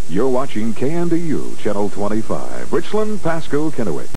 You're watching KNDU, Channel 25, Richland, Pasco, Kennewick.